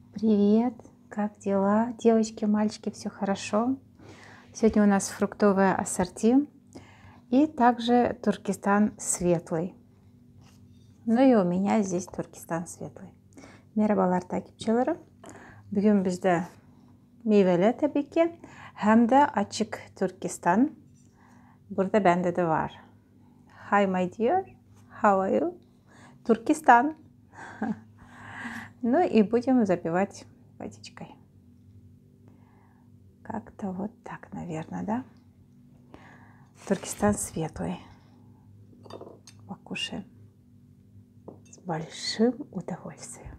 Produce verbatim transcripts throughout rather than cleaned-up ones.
Привет! Как дела? Девочки, мальчики, все хорошо? Сегодня у нас фруктовое ассорти и также Туркестан светлый. Ну и у меня здесь Туркестан светлый. Merhabalar takipçilerim. Bugün bizde meyveli tabii ki hem de açık Türkistan. Burada bende de var. Hi my dear, how are you? Туркестан. Ну и будем запивать водичкой. Как-то вот так, наверное, да? Туркестан светлый. Покушаем с большим удовольствием.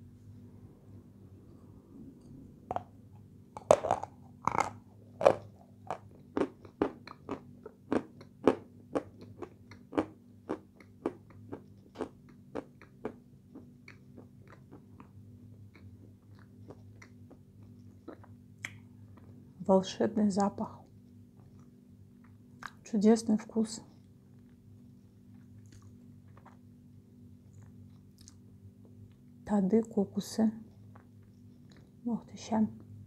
Волшебный запах, чудесный вкус. Tadı, kokusu muhteşem.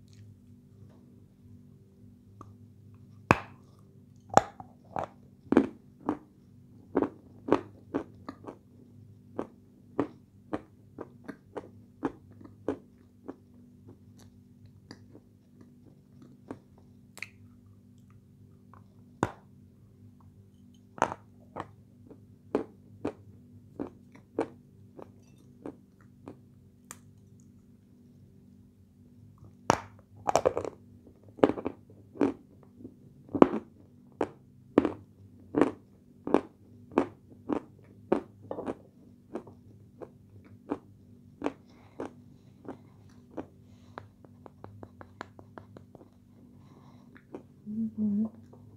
Hı-hı.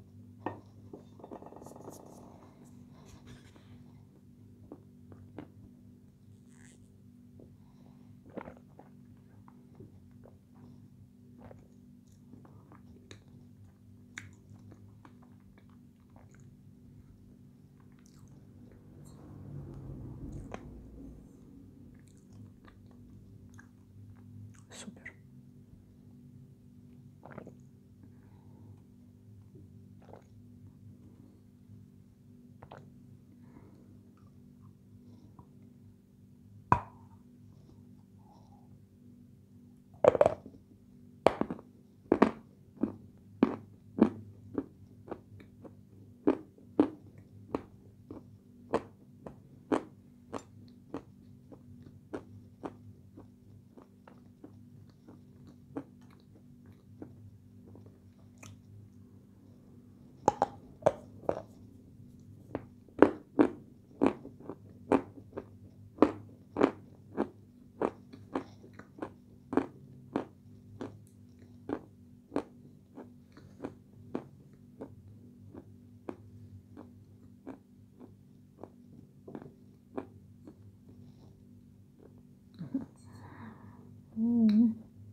Супер. Hı-hı.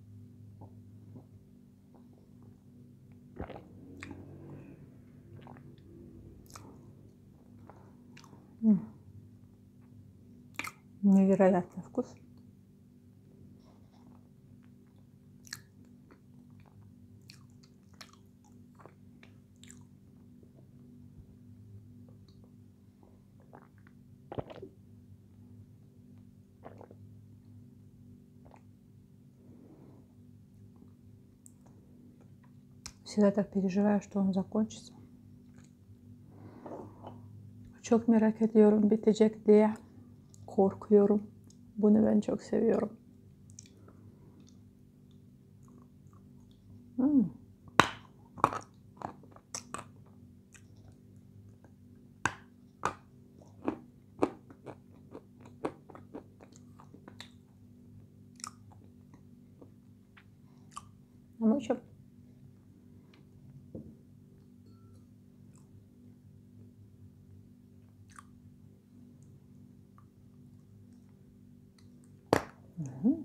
Невероятный вкус. Всегда так переживаю, что он закончится. Çok merak ediyorum bitecek diye korkuyorum. Bunu ben çok seviyorum. Hmm. Ama çok Hı-hı.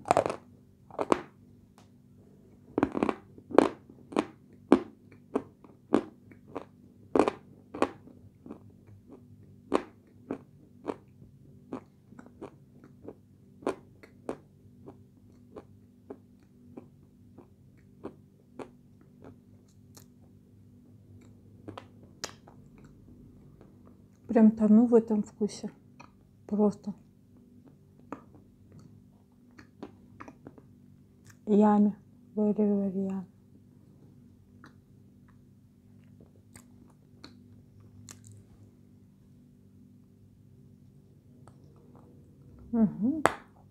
Прям тону в этом вкусе. Просто. Yummy. Very, very yummy. Угу.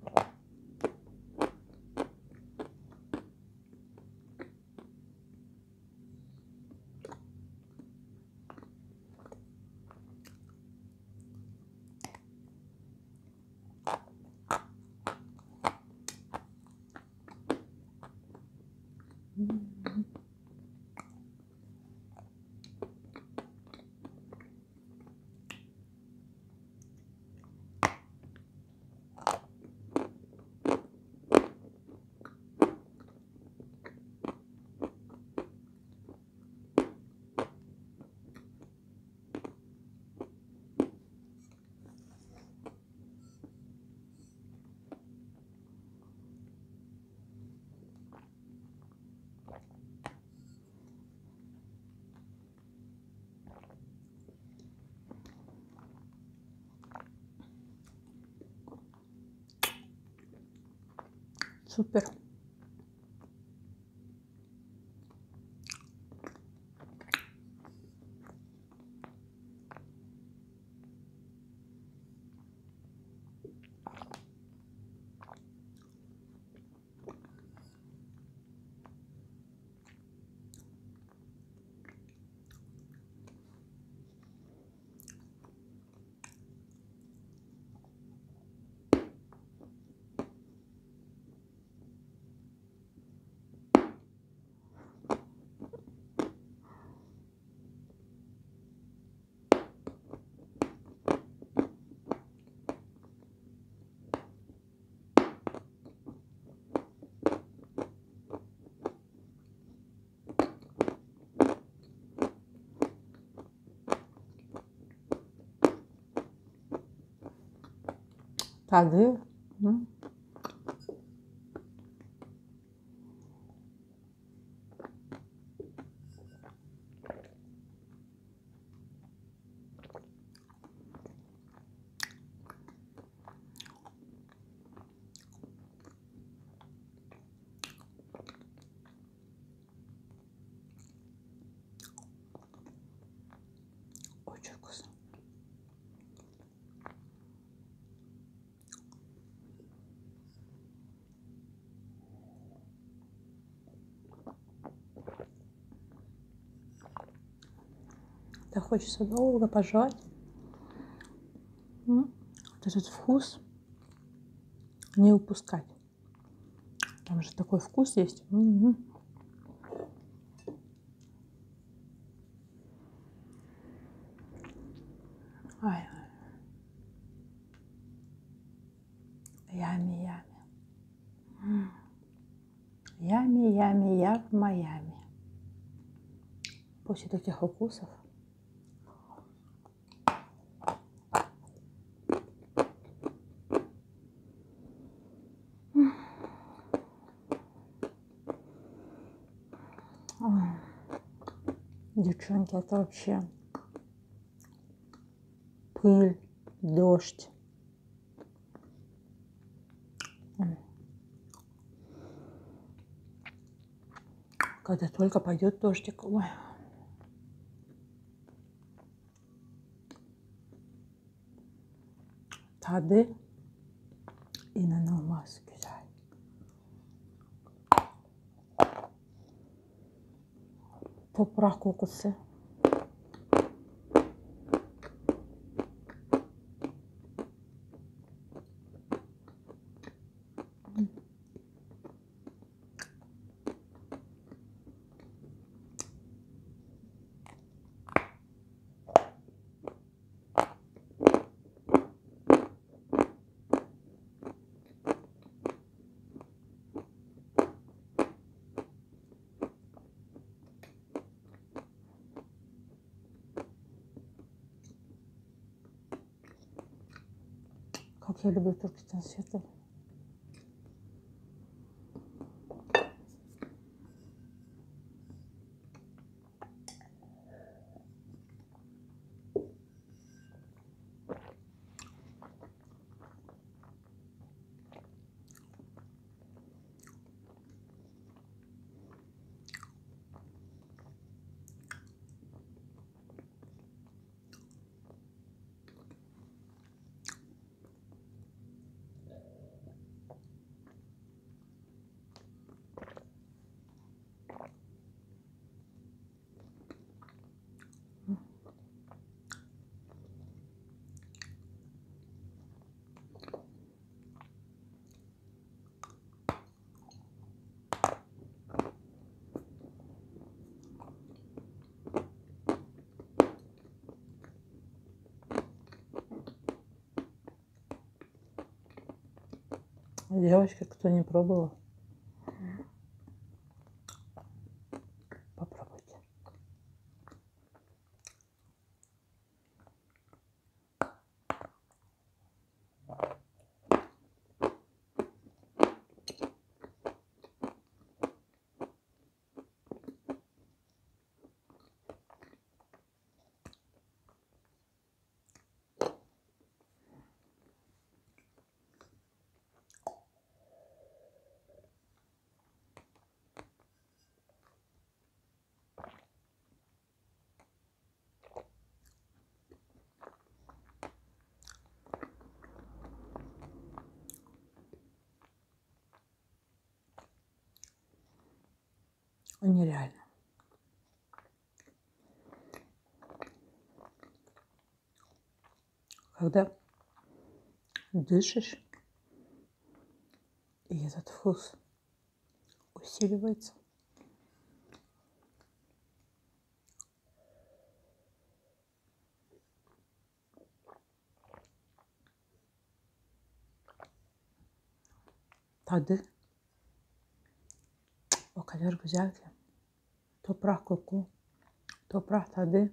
Супер. Tadı. Hı? Очень вкусно. Так хочется долго пожевать. Вот этот вкус не упускать. Там же такой вкус есть. Угу. Ай. Ями, ями. Ями, ями, я в Майами. После таких вкусов. Девчонки, это вообще пыль, дождь. Когда только пойдет дождик. Ой. Tadı inanılmaz güzel. Toprak kokusu. Как я люблю Туркестан светлый. Девочки, кто не пробовал, попробуйте. Нереально. Когда дышишь, и этот вкус усиливается. Tadı o kadar güzel ki. Toprak koku, toprak tadı.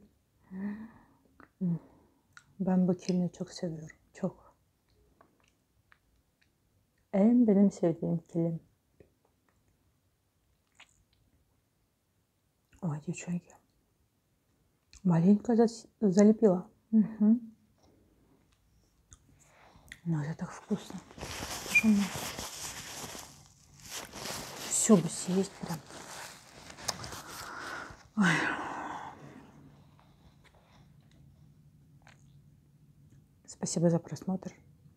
Ben bu kilini çok seviyorum. Çok. En benim sevdiğim kilim. Ой, девчонки. Маленько залепила. Угу. Но это так вкусно. Все бы съесть прям. Ой. Спасибо за просмотр.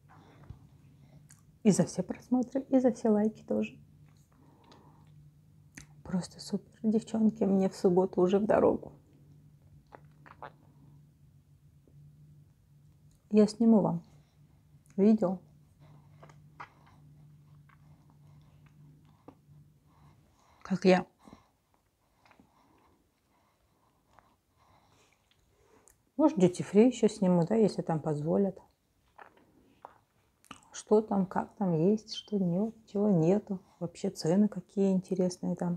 И за все просмотры, и за все лайки тоже. Просто супер. Девчонки, мне в субботу уже в дорогу. Я сниму вам видео. Как я может, duty free еще сниму, да, если там позволят. Что там, как там есть, что нет, чего нету. Вообще цены какие интересные там.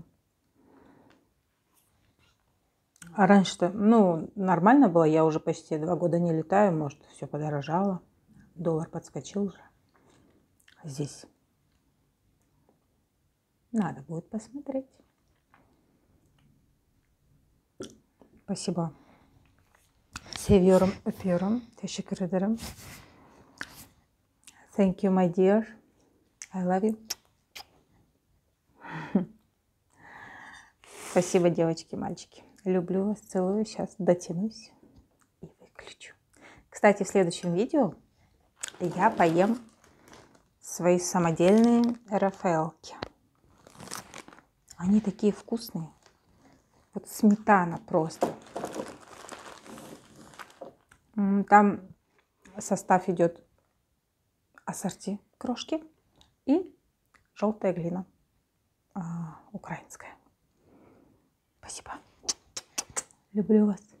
А раньше-то, ну, нормально было, я уже почти два года не летаю, может, все подорожало. Доллар подскочил уже. Здесь надо будет посмотреть. Спасибо. Seviyorum, öpüyorum. Teşekkür ederim. Thank you, my dear. I love you. Спасибо, девочки, мальчики. Люблю вас, целую. Сейчас дотянусь и выключу. Кстати, в следующем видео я поем свои самодельные рафаэлки. Они такие вкусные. Вот сметана просто. Там состав идет ассорти крошки и желтая глина а, украинская. Спасибо. Люблю вас.